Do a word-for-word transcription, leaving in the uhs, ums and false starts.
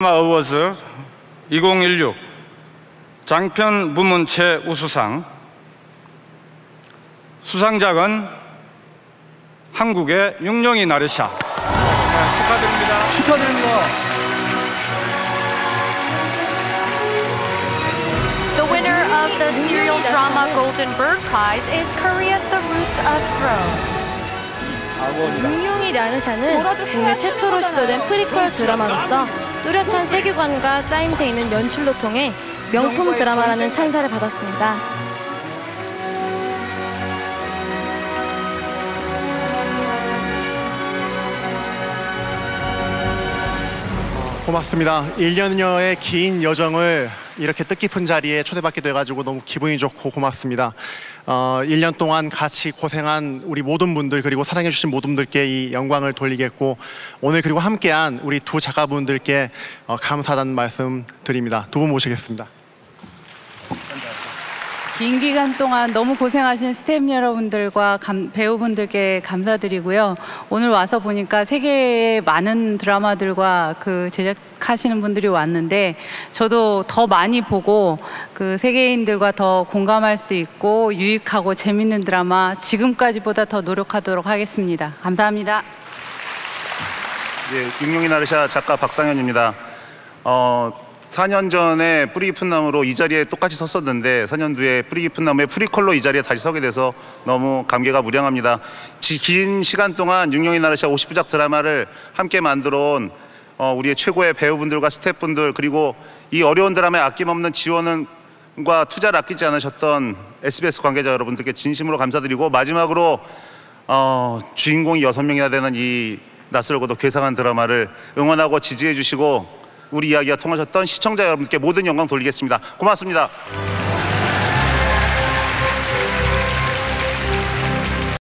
어워즈 이천십육 장편 부문 최우수상 수상작은 한국의 윤영이 나르샤. 네, 축하드립니다. 축하드립니다. The winner of the serial drama Golden Bird Prize is Korea's The Roots of Throne. 윤용이 나르샤는 국내 최초로 시도된 프리퀄 드라마로서 뚜렷한 세계관과 짜임새 있는 연출로 통해 명품 드라마라는 찬사를 받았습니다. 고맙습니다. 일 년여의 긴 여정을 이렇게 뜻깊은 자리에 초대받게 돼가지고 너무 기분이 좋고 고맙습니다. 어, 일 년 동안 같이 고생한 우리 모든 분들 그리고 사랑해주신 모든 분들께 이 영광을 돌리겠고 오늘 그리고 함께한 우리 두 작가분들께 어, 감사하다는 말씀 드립니다. 두 분 모시겠습니다. 긴 기간 동안 너무 고생하신 스태프 여러분들과 감, 배우분들께 감사드리고요. 오늘 와서 보니까 세계의 많은 드라마들과 그 제작하시는 분들이 왔는데 저도 더 많이 보고 그 세계인들과 더 공감할 수 있고 유익하고 재밌는 드라마 지금까지보다 더 노력하도록 하겠습니다. 감사합니다. 예, 윤용이 나르샤 작가 박상현입니다. 어, 사 년 전에 뿌리 깊은 나무로 이 자리에 똑같이 섰었는데 사 년 뒤에 뿌리 깊은 나무의 프리퀄로 이 자리에 다시 서게 돼서 너무 감개가 무량합니다. 지, 긴 시간 동안 윤용이 나르샤 오십 부작 드라마를 함께 만들어 온 어, 우리의 최고의 배우분들과 스태프분들 그리고 이 어려운 드라마에 아낌없는 지원과 투자를 아끼지 않으셨던 에스비에스 관계자 여러분들께 진심으로 감사드리고 마지막으로 어, 주인공이 여섯 명이나 되는 이 낯설고도 괴상한 드라마를 응원하고 지지해 주시고 우리 이야기가 통하셨던 시청자 여러분께 모든 영광 돌리겠습니다. 고맙습니다.